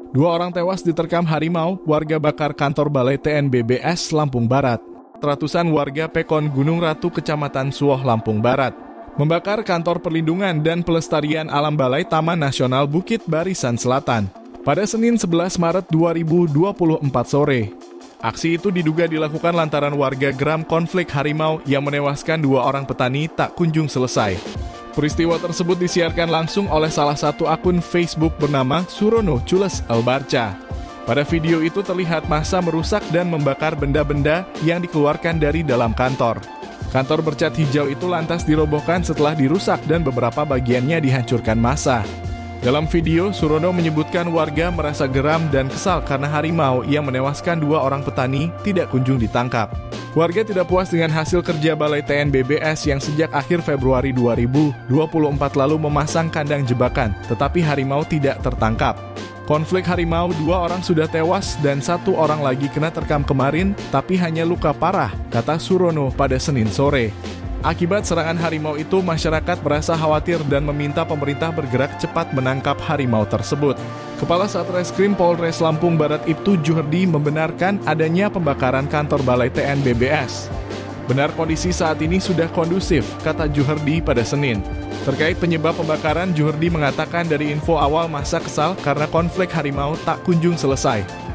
Dua orang tewas diterkam harimau, warga bakar kantor Balai TNBBS Lampung Barat. Ratusan warga Pekon Gunung Ratu, Kecamatan Suoh, Lampung Barat, membakar kantor perlindungan dan pelestarian alam Balai Taman Nasional Bukit Barisan Selatan pada Senin 11 Maret 2024 sore. Aksi itu diduga dilakukan lantaran warga geram konflik harimau yang menewaskan dua orang petani tak kunjung selesai. Peristiwa tersebut disiarkan langsung oleh salah satu akun Facebook bernama Surono Cules Albarca. Pada video itu terlihat massa merusak dan membakar benda-benda yang dikeluarkan dari dalam kantor. Kantor bercat hijau itu lantas dirobohkan setelah dirusak dan beberapa bagiannya dihancurkan massa. Dalam video, Surono menyebutkan warga merasa geram dan kesal karena harimau yang menewaskan dua orang petani tidak kunjung ditangkap. Warga tidak puas dengan hasil kerja Balai TNBBS yang sejak akhir Februari 2024 lalu memasang kandang jebakan, tetapi harimau tidak tertangkap. Konflik harimau, dua orang sudah tewas dan satu orang lagi kena terkam kemarin, tapi hanya luka parah, kata Surono pada Senin sore. Akibat serangan harimau itu, masyarakat merasa khawatir dan meminta pemerintah bergerak cepat menangkap harimau tersebut. Kepala Satreskrim Polres Lampung Barat Ibtu Juherdi membenarkan adanya pembakaran kantor Balai TNBBS. Benar kondisi saat ini sudah kondusif, kata Juherdi pada Senin. Terkait penyebab pembakaran, Juherdi mengatakan dari info awal masa kesal karena konflik harimau tak kunjung selesai.